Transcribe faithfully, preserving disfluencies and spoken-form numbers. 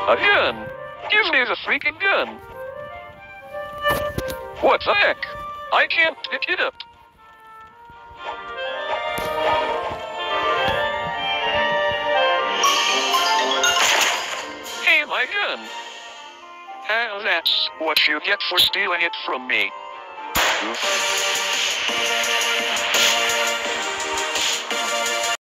A gun! Give me the freaking gun! What the heck? I can't pick it up. Hey, my gun! And that's what you get for stealing it from me. Oof.